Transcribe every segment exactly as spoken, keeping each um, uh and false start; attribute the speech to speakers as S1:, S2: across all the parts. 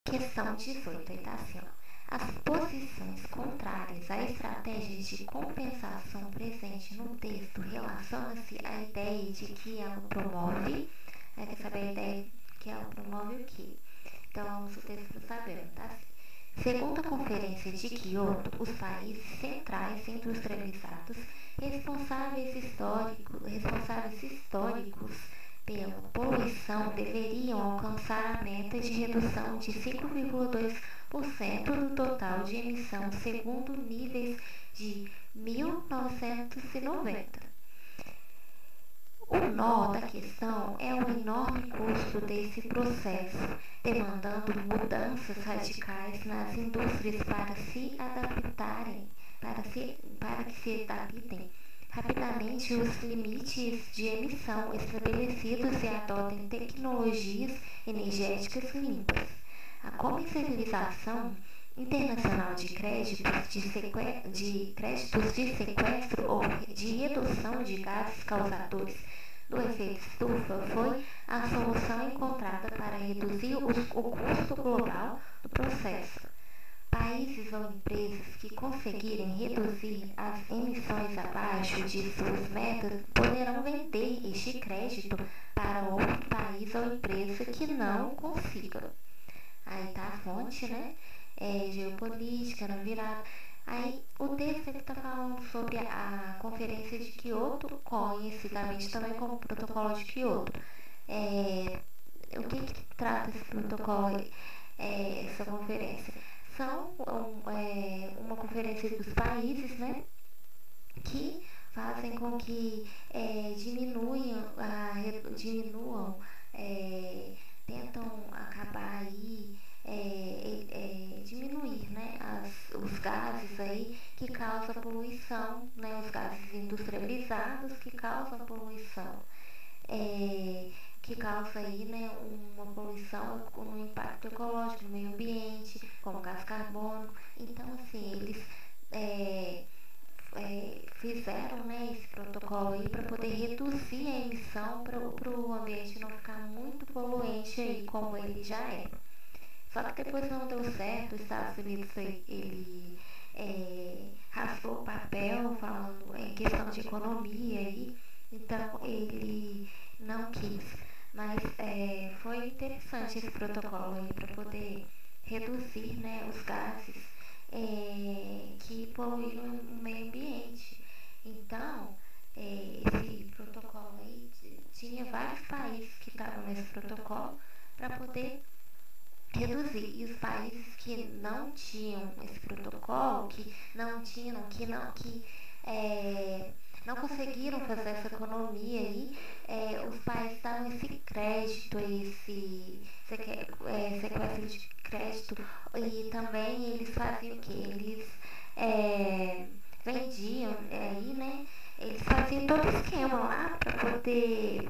S1: Questão dezoito, tá assim, ó. As posições contrárias a estratégias de compensação presente no texto relacionam-se à ideia de que ela promove, é, quer saber a ideia que ela promove o quê? Então, vamos o texto para saber, tá assim. Segundo a Conferência de Quioto, os países centrais industrializados responsáveis, histórico, responsáveis históricos pela poluição deveriam alcançar a meta de redução de cinco vírgula dois por cento do total de emissão segundo níveis de mil novecentos e noventa. O nó da questão é o enorme custo desse processo, demandando mudanças radicais nas indústrias para se adaptarem, para, se, para que se adaptem rapidamente os limites de emissão estabelecidos e adotem tecnologias energéticas limpas. A comercialização internacional de créditos de, seque... de créditos de sequestro ou de redução de gases causadores do efeito estufa foi a solução encontrada para reduzir o custo global do processo. Países ou empresas que conseguirem reduzir as emissões abaixo de suas metas poderão vender este crédito para outro país ou empresa que não consiga. Aí está a fonte, né? É, geopolítica, não virada. Aí o texto está falando sobre a, a Conferência de Quioto, conhecidamente também como Protocolo de Quioto. É, o que, que trata esse protocolo, é, essa conferência? São um, é, uma conferência dos países, né, que fazem com que é, diminuam, a, diminuam é, tentam acabar aí, é, é, diminuir, né, as, os gases aí que causam poluição, né, os gases industrializados que causam poluição. É, que causa aí, né, uma poluição, um impacto ecológico no meio ambiente, como gás carbônico. Então, assim, eles é, é, fizeram, né, esse protocolo aí para poder reduzir a emissão para o ambiente não ficar muito poluente aí, como ele já é. Só que depois não deu certo, os Estados Unidos ele é, raspou o papel falando em questão de economia aí, então ele não quis. Mas é, foi interessante esse protocolo aí para poder reduzir, né, os gases é, que poluíram o meio ambiente. Então, é, esse protocolo aí tinha vários países que estavam nesse protocolo para poder reduzir. E os países que não tinham esse protocolo, que não tinham, que não, que é, não conseguiram fazer essa economia aí, é, os países davam esse crédito, esse é, sequestro de crédito, e também eles faziam o que? Eles é, vendiam aí, né? Eles faziam todo o esquema lá para poder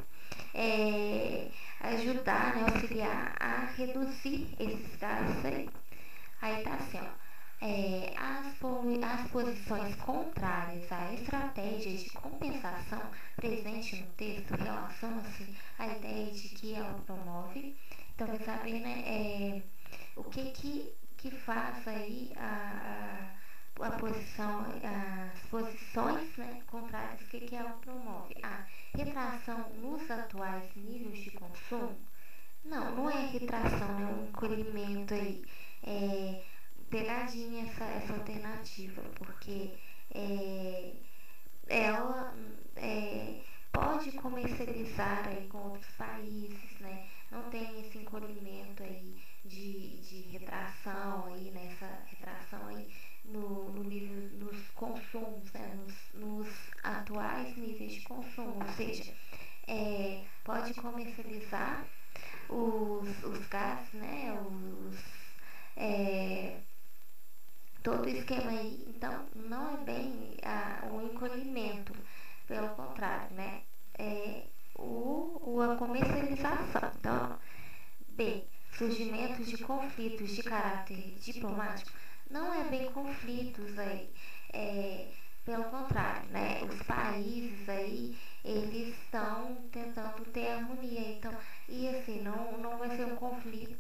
S1: é, ajudar, né, auxiliar a reduzir esses gases aí. Aí tá assim, ó. É, as, as posições contrárias à estratégia de compensação presente no texto relacionam-se à ideia de que ela promove. Então, vai saber, né, é, o que que, que faz aí a, a, a posição, as posições, né, contrárias, o que que ela promove? A retração nos atuais níveis de consumo. Não, não é retração, é um encolhimento aí. É, pegadinha essa, essa alternativa, porque é, ela é, pode comercializar aí com outros países, né? Não tem esse encolhimento aí de, de retração aí, nessa retração aí no, no nível, nos consumos, né? nos, nos atuais níveis de consumo, ou seja, é, pode comercializar os, os gases, né? Os, é, todo o esquema aí, então não é bem a, o encolhimento, pelo contrário, né? É o, o, a comercialização. Então, B. Surgimento de conflitos de caráter diplomático. Não é bem conflitos aí, é, pelo contrário, né? Os países aí, eles estão tentando ter harmonia, então, e assim, não, não vai ser um conflito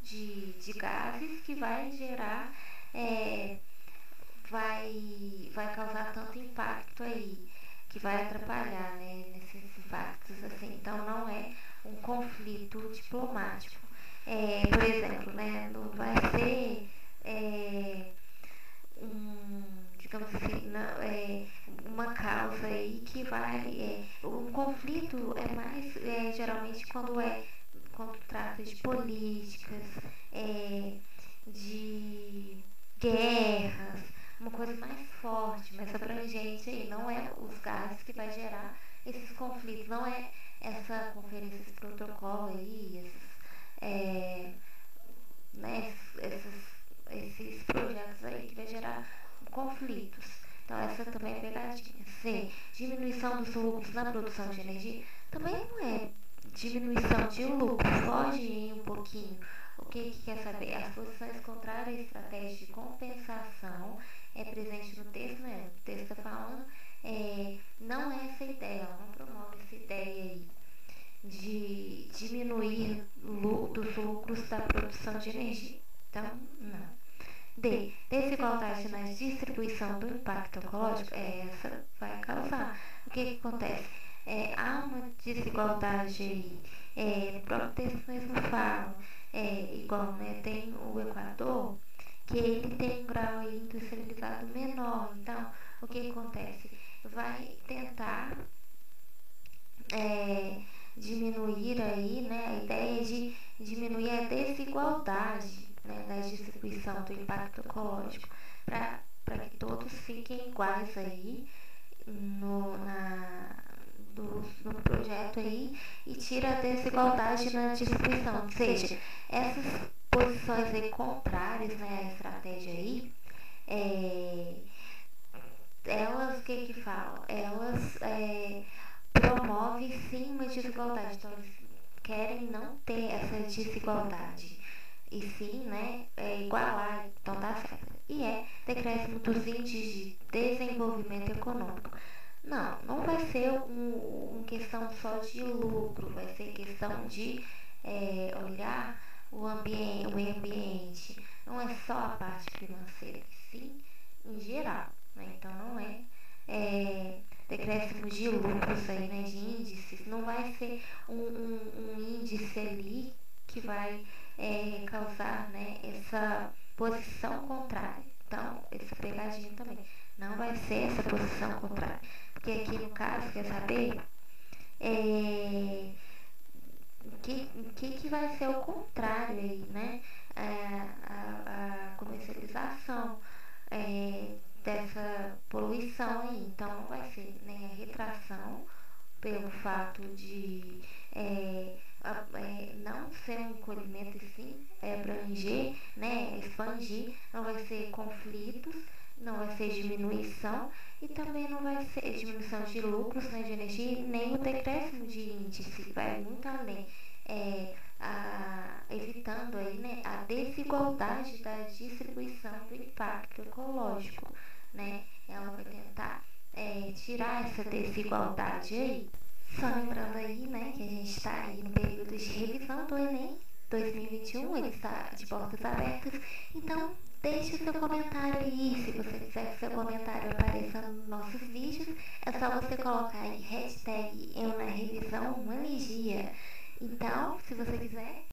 S1: de, de gases que vai gerar, é, vai, vai causar tanto impacto aí, que vai atrapalhar, né, nesses impactos, assim. Então não é um conflito diplomático. É, por exemplo, né, não vai ser é, um, digamos assim, não, é, uma causa aí que vai. É, um conflito é mais é, geralmente quando é quando trata de políticas, é, de guerras, uma coisa mais forte, mais abrangente aí. Não é os gases que vai gerar esses conflitos, não é essa conferência, esse protocolo aí, esses, é, né, esses, esses projetos aí que vai gerar conflitos. Então essa também é pegadinha. C. Diminuição dos lucros na produção de energia. Também não é diminuição de lucro, foge um pouquinho. O que, que quer saber? As posições contrárias à estratégia de compensação é presente no texto, né? O texto está falando, é, não é essa ideia, ela não promove essa ideia aí de diminuir dos lucros da produção de energia. Então, não. D. Desigualdade na distribuição do impacto ecológico. É, essa vai causar. O que, que acontece? É, há uma desigualdade aí. É, no próprio texto mesmo fala, é, igual, né, tem o Equador, que ele tem um grau aí industrializado menor. Então, o que, que acontece? Vai tentar é, diminuir aí, né, a ideia de diminuir a desigualdade, né, na distribuição do impacto ecológico, para que todos fiquem iguais aí no, na, do, no projeto aí e tira a desigualdade na distribuição. Ou seja, essas posições aí contrárias, né, à estratégia aí, é, elas, o que que falam? Elas é, promovem sim uma desigualdade. Então, eles querem não ter essa desigualdade. E sim, né, é, igualar, então tá certo. E é decréscimo dos índices de desenvolvimento econômico. Não, não vai ser um, um questão só de lucro, vai ser questão de é, olhar o, ambiente, o meio ambiente. Não é só a parte financeira, sim, em geral. Né? Então não é, é decréscimo de lucros aí, né, de índices. Não vai ser um, um, um índice ali que vai é, causar, né, essa posição contrária. Então, essa pegadinha também. Não vai ser essa posição contrária. Porque aqui no caso, quer saber, é, o que, que, que vai ser o contrário aí, né? É, a, a comercialização é, dessa poluição aí. Então, não vai ser nem a retração pelo fato de é, a, é, não ser um encolhimento e sim é, abranger, né, expandir, não vai ser conflitos, não vai ser diminuição e também não vai ser diminuição de lucros, né, de energia, nem o decréscimo de índice, vai muito além, é, a, evitando aí, né, a desigualdade da distribuição do impacto ecológico, né, ela vai tentar é, tirar essa desigualdade aí. Só lembrando aí, né, que a gente está aí no período de revisão do Enem dois mil e vinte e um, ele está de portas abertas, então deixe o seu comentário aí, se você quiser que seu comentário apareça nos nossos vídeos, é só você colocar aí hashtag eu na revisão uma energia. Então, se você quiser